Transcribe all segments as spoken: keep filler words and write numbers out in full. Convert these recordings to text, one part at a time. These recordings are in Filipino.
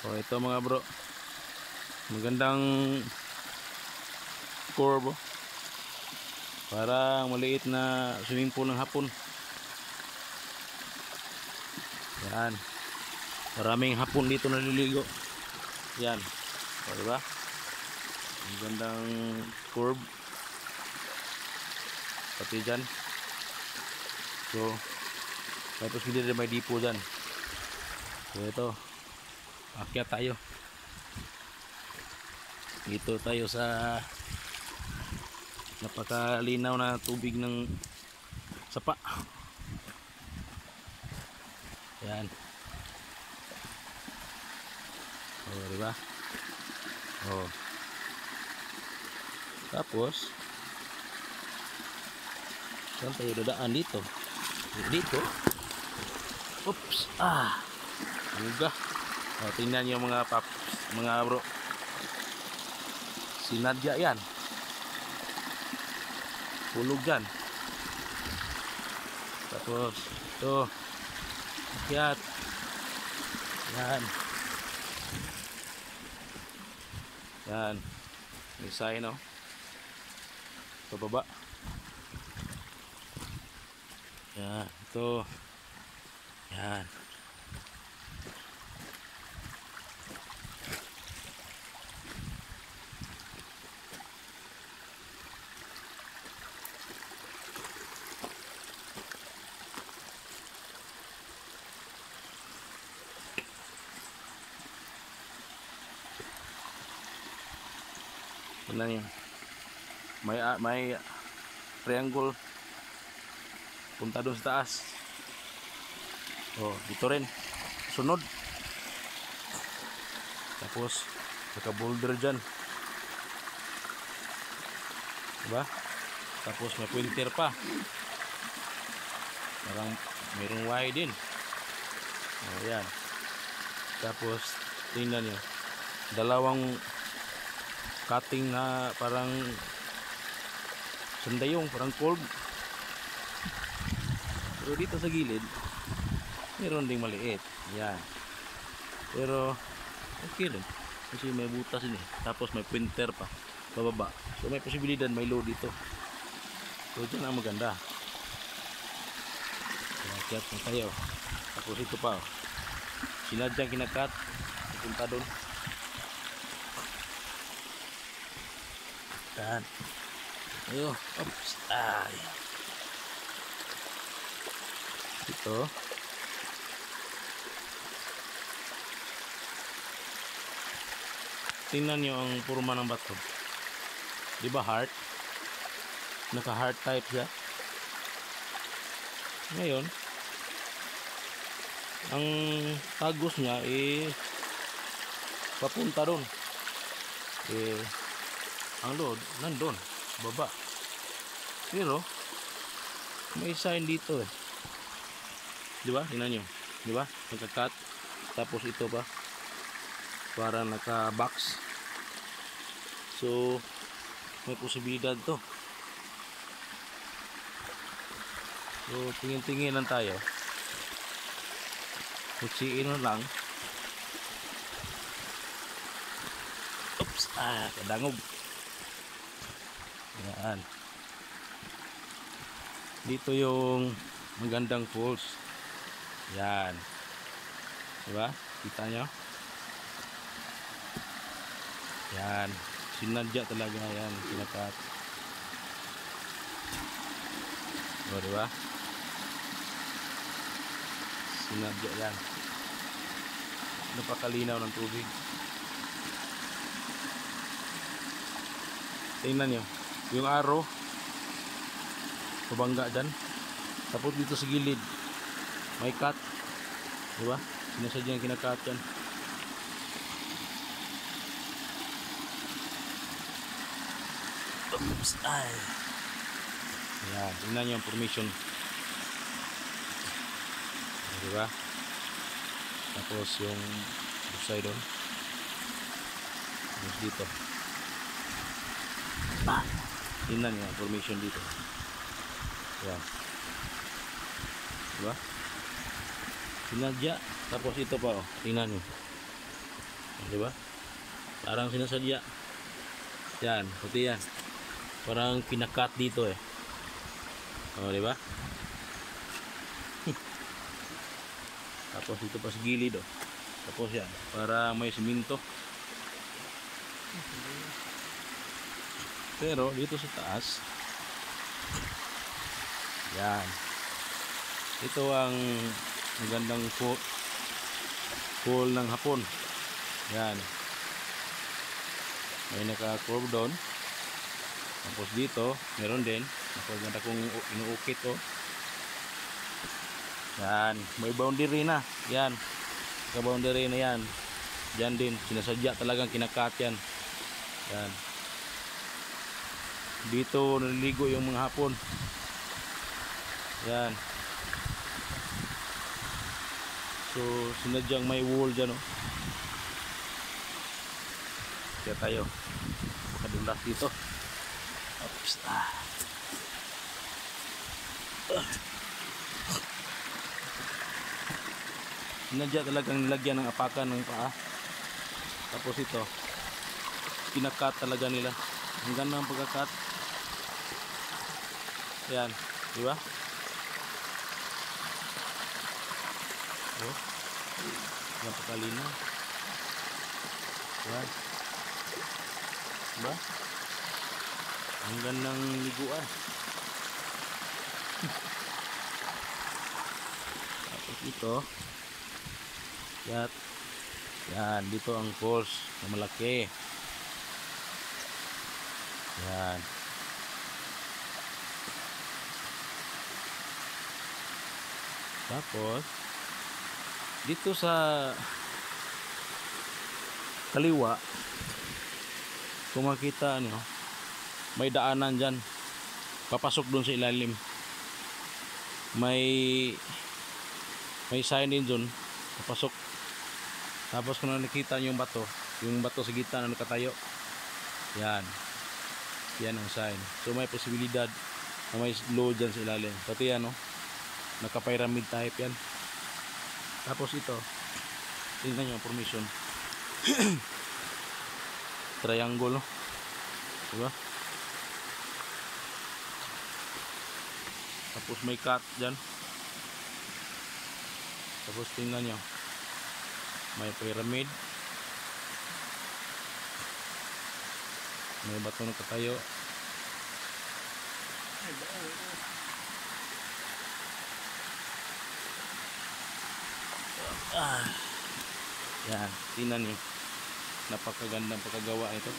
Oh, ito mga bro, magandang curve, parang maliit na swimming pool ng hapon. Yan, maraming hapon dito naliligo. Yan, o diba, magandang curve pati dyan. So tapos hindi rin may dipo dyan. So ito, akyat tayo dito tayo sa napakalinaw na tubig ng sapa. Yan, oh diba, oh tapos saan tayo dadaan? Dito dito oops, ah muga. Oh, tingnan nyo mga paps, mga bro, si Nadia yan, hulog dyan. Tapos ito, akyat. Yan, yan, may sign, no, pababa. Yan, ito, yan. Tingnan niyo, may may triangle punta doon sa taas. Oh, dito rin sunod. Tapos naka boulder dyan, diba? Tapos may pointer pa, parang mayroong Y din. Oh, yan. Tapos tingnan nyo, dalawang cutting na parang sandayong, parang cold. Pero dito sa gilid meron ding maliit. Yan, pero okay lang kasi may butas din eh. Tapos may pointer pa bababa, so may posibilidad may load dito. So dyan ang maganda. Kaya na tayo. Tapos ito pa, oh, sinadyang kinakat punta doon. Yan, ayo, oops, ay ito. Tingnan nyo ang purma ng bato, di ba heart? Naka heart type siya. Ngayon ang tagos niya eh papunta doon, eh ang load nandun baba. Pero may sign dito eh, di ba? Tingnan nyo, di ba, nagka-cut. Tapos ito pa para naka-box. So may posibilidad to. So tingin-tingin lang tayo, kutsiin lang. Oops, ah, kadangog. Yan, dito yung magandang falls. Yan, diba, kita nyo? Yan, sinadya talaga yan, sinakat. O diba, sinadya yan. Napakalinaw ng tubig. Tingnan nyo yung arrow, pabangga dyan. Tapos dito sa gilid may cut, diba, sinasadya yung kinakat yan. Oops, ay. Yan, tingnan nyo yung formation, diba? Tapos yung busay doon, tapos dito, ah, tingnan nyo yung formation dito. Yan, diba, sinadya. Tapos ito pa, oh, tingnan nyo, Di ba? Parang sinasadya. Yan, puti yan. Parang pinakat dito eh. Oh, di ba? Tapos dito pa sa gilid oh. Tapos yan, para may siminto. Pero dito sa taas, yan. Ito ang magandang pool, pool ng hapon. Yan. May naka-curve doon. Tapos dito, meron din. Napaganda kong inuukit oh. Yan, may boundary na. Yan. Ka-boundary na yan. Diyan din, sinasadya talagang kinakat yan. Yan. Dito naliligo yung mga hapon. Yan. So, sinadyang may wall dyan, oh. Kaya tayo. Makadulas dito. Oops. Ah. Uh. Sinadya talagang nilagyan ng apakan ng paa. Tapos ito, kinakat talaga nila. Ang ganda ng pagkakat. Yan, di ba? Oh, napakalino. Yan, di ba? Ang gandang liguan. Tapos ito, yan, yan, dito ang falls na malaki. Yan. Tapos dito sa kaliwa, kung makita nyo, may daanan dyan papasok dun sa ilalim. May may sign din dun papasok. Tapos kung nakikita nyo yung bato, yung bato sa gitna na nakatayo, yan, yan ang sign. So may posibilidad na may load dyan sa ilalim. Pati yan, no? Naka-pyramid type yan. Tapos ito, tingnan nyo ang formation. Triangle, no? Diba? Tapos may cut dyan. Tapos tingnan nyo, may pyramid, may bato na katayo. Ah, yan, tingnan nyo, napakagandang pagkagawa ito.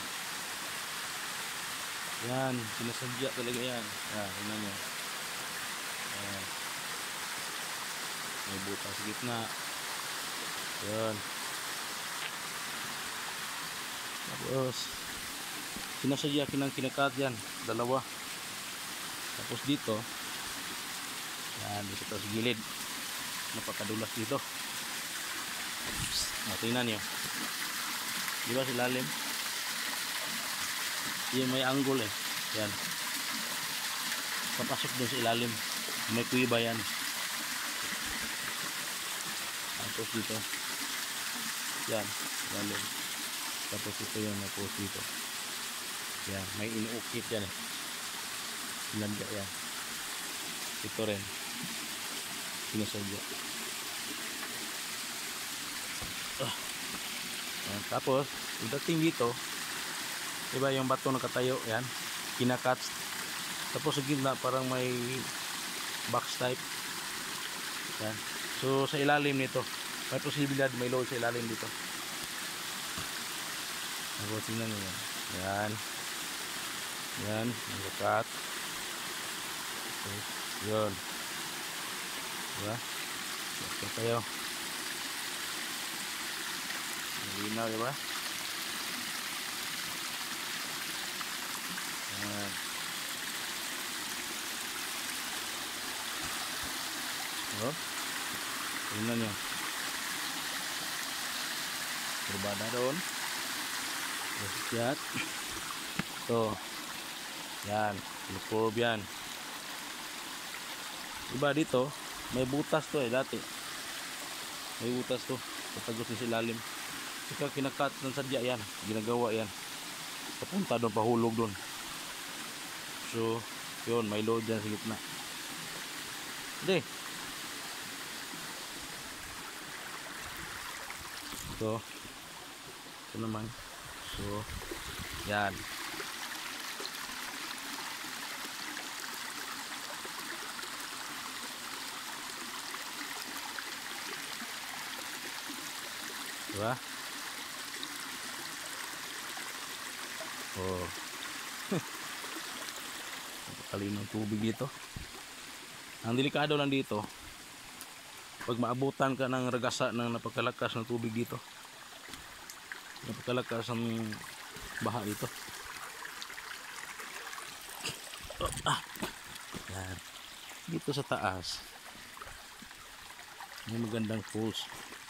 Yan, sinasadya talaga yan. Yan, tingnan nyo. Yan. May butas sa gitna. Yan. Tapos sinasadya kinang kinakat yan, dalawa. Tapos dito, yan, dito sa gilid, napakadulas dito. O, tingnan nyo, di ba sa lalim? Yan, may angle eh. Yan, papasok dun sa ilalim, may kuiba yan. Tapos dito, yan, lalim. Tapos ito yung napos dito. Yan, may inuukit yan eh. Sinadya yan. Ito rin, sinasadya. Ah. Yan. Tapos pagdating dito, diba yung bato nakatayo, yan, kinakat. Tapos sa gitna parang may box type. Yan. So sa ilalim nito, may posibilidad may load sa ilalim dito. Tapos tingnan nyo yan. Yan. Yan, nakakat. Okay. Yun. Diba? Okay tayo. Malinaw, diba? Yan. Oh. Tingnan nyo. Berbada doon. Lihat. Tuh. Yan, curve yan. Diba dito, may butas to eh dati. May butas to. Patagos sa ilalim. Saka kinakat ng sadya yan. Ginagawa yan. Papunta doon, pahulog doon. So, yun, may load dyan sa gitna. Hindi. So, ito naman. So, yan. Diba? Oh. Napakalinong tubig dito. Ang delikado lang dito, pag maabutan ka ng ragasa ng napakalakas ng tubig dito, napakalakas ng baha dito. Oh, ah. Yan. Dito sa taas may magandang falls.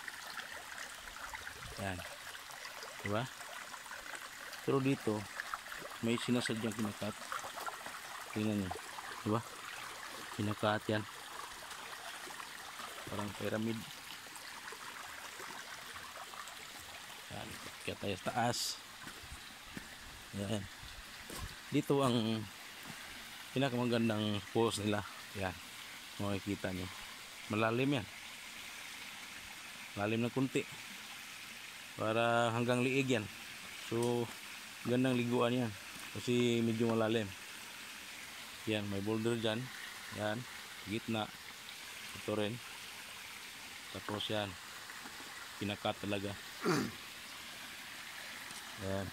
Yan. Diba? Pero dito may sinasadyang kinakat. Tingnan nyo. Diba? Kinakat yan. Parang pyramid. Yan. Kaya tayo sa taas. Yan. Dito ang pinakamagandang falls nila. Yan. Makikita nyo. Malalim yan. Malalim na kunti. Para hanggang liig yan. So gandang liguan yan kasi medyo malalim. Yan, may boulder dyan. Yan, gitna. Ito rin. Tapos yan, pinakat talaga. Yan,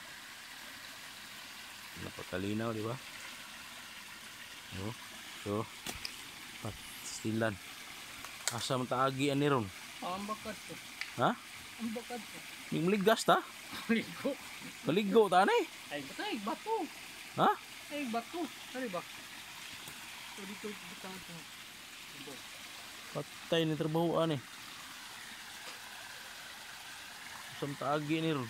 napakalinaw, di ba? Oh, so pastilan. Asa man taagi ani ron? Ang bakat ko. Ha? Ang bakat ko. Ning maligas ta? Ligo. Kaligo ta ni? Ay, batay, bato. Ha? Ay, bato. Sari ba? So, dito, butang ito. Ito. Patay ni trabahoan eh. Asam taagi ni ron.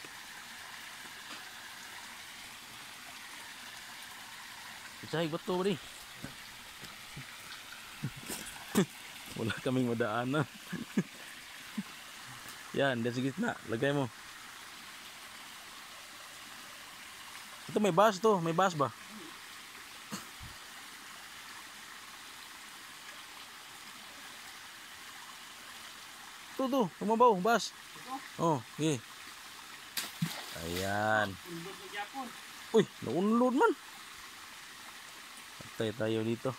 Icahig bato ba ni? Wala kaming madaanan. Yan, dyan sa gitna. Lagay mo. Ito may bus to. May bus ba? Ito to. Tumabaw. Bus. Oh, okay. Ayan. Uy, naunload man. Patay tayo dito.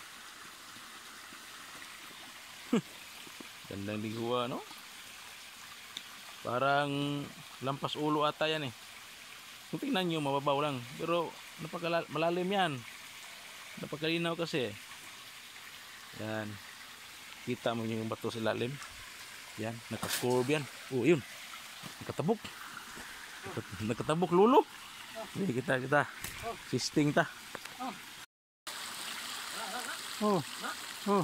Gandang liguan, no? Parang lampas ulo ata yan eh. Kung tingnan nyo, mababaw lang. Pero napakalalim yan. Napakalinaw kasi. Yan. Kita mo yung bato sa lalim. Yan. Naka-curve yan. Oh, yun. Nakatabok. Nakatabok lulo. Hindi kita, kita. Sisting ta. Oh. Oh.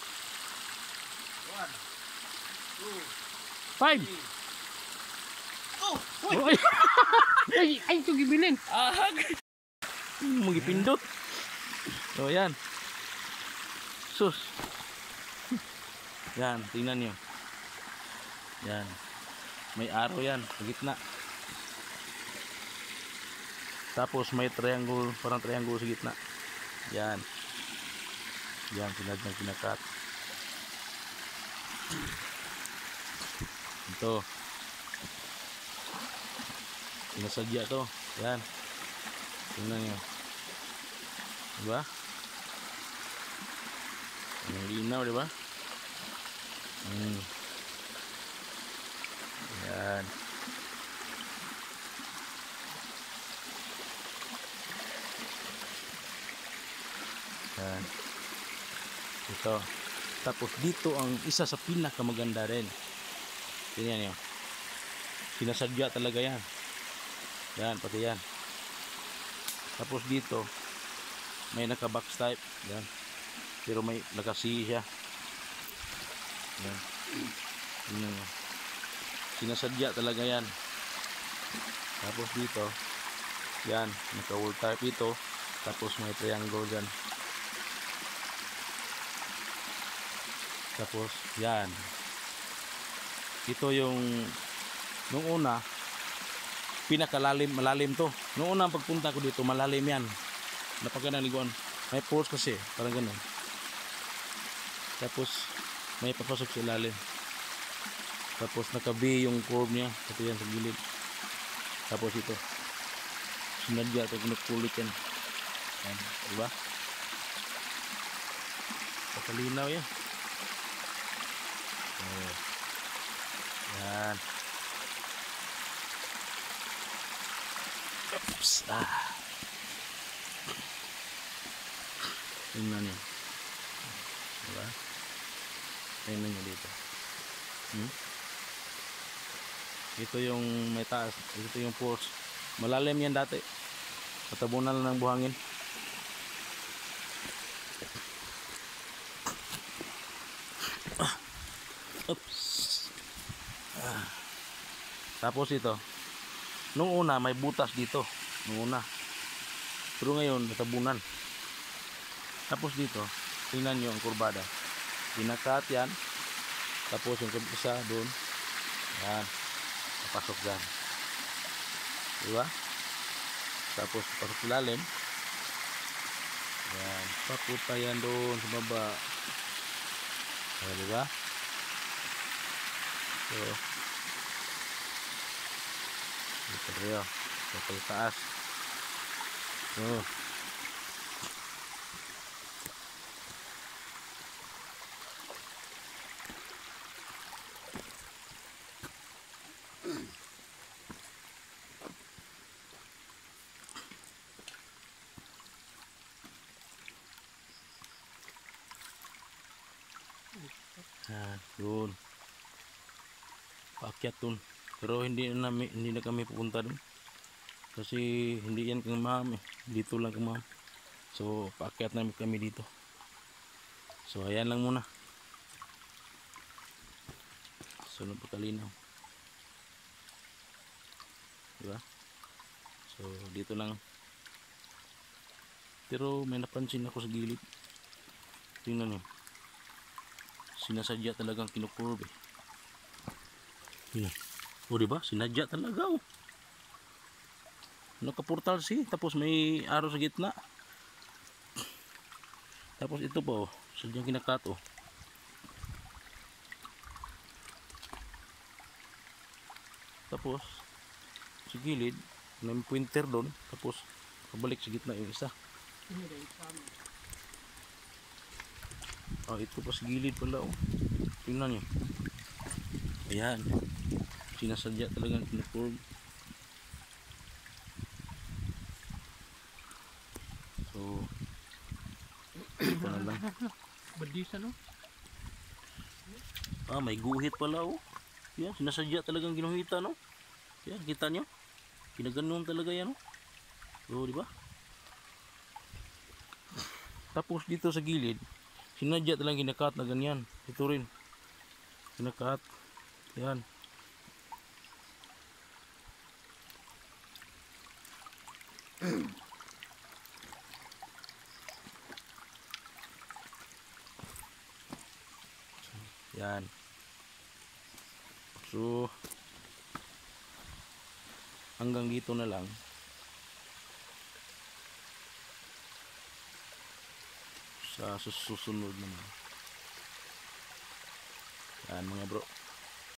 Five. Oh, uy. Ay, ay, ito gibilin. Ahag. Magipindot. So, yan. Sus. Yan, tingnan nyo. Yan. May arrow yan, sa gitna. Tapos may triangle, parang triangle sa gitna. Yan. Yan, sinad ng kinakat. Ito. Pinasadya to. Yan. Tingnan nyo. Diba? Ang linaw, diba? Hmm. Yan. Yan. Ito. Tapos dito ang isa sa pinakamaganda rin. Tingnan nyo. Sinasadya talaga yan. Yan, pati yan. Tapos dito may naka-box type. Yan. Pero may naka-C siya. Yan. Tingnan nyo. Sinasadya talaga yan. Tapos dito yan, naka-wall type dito. Tapos may triangle dyan. Tapos yan. Ito yung Nung una, pinakalalim, malalim to. Nung una pagpunta ko dito, malalim yan. Napagandang liguan. May force kasi, parang ganun. Tapos, may papasok sa ilalim. Tapos, naka-V yung curve niya. Ito yan sa gilid. Tapos ito. Sinadya ito, kinukulit yan. Yan, diba? Pakalinaw yan. Oh. Yan. Oops. Ah. Tingnan nyo. Diba? Tingnan nyo dito. Hmm? Ito yung may taas. Ito yung force. Malalim yan dati. Patabunan lang ng buhangin. Ah. Oops. Ah. Tapos ito. Nung una may butas dito. Nung una. Pero ngayon natabunan. Tapos dito. Tingnan nyo ang kurbada. Pinakat yan. Tapos yung isa doon. Yan. Papasok dyan. Diba? Tapos pasok sa lalim. Yan. Papunta yan doon sa baba. O, diba? So, dito rin. Sa taas. So, ah, doon. Paakyat doon. Pero hindi na namin, hindi na kami pupunta doon. Kasi hindi yan kang ma'am eh. Dito lang kang ma'am. So paakyat namin kami dito. So ayan lang muna. Sunod pagkalinaw. Diba? So dito lang. Pero may napansin ako sa gilid. Tingnan nyo. Sinasadya talagang kinukurve eh. Tingnan. O diba? Sinadya talaga oh. Nakaportal si. Tapos may araw sa gitna. Tapos ito pa oh. Sadyang kinakat oh. Tapos sa gilid may pointer doon. Tapos pabalik sa gitna yung isa. Ah, ito pa sa gilid pala oh. Tingnan nyo. Ayan. Sinasadya talagang kinukurve. So ito na lang. Badisa no? Ah, may guhit pala oh. Yan, sinasadya talagang ginuhita no. Yan, kita nyo. Kinaganon talaga yan oh. So, di ba? Tapos dito sa gilid, sinadya talagang kinakat na ganyan. Ito rin. Kinakat. Yan. Yan. So hanggang dito na lang. Sa susunod naman. Yan mga bro.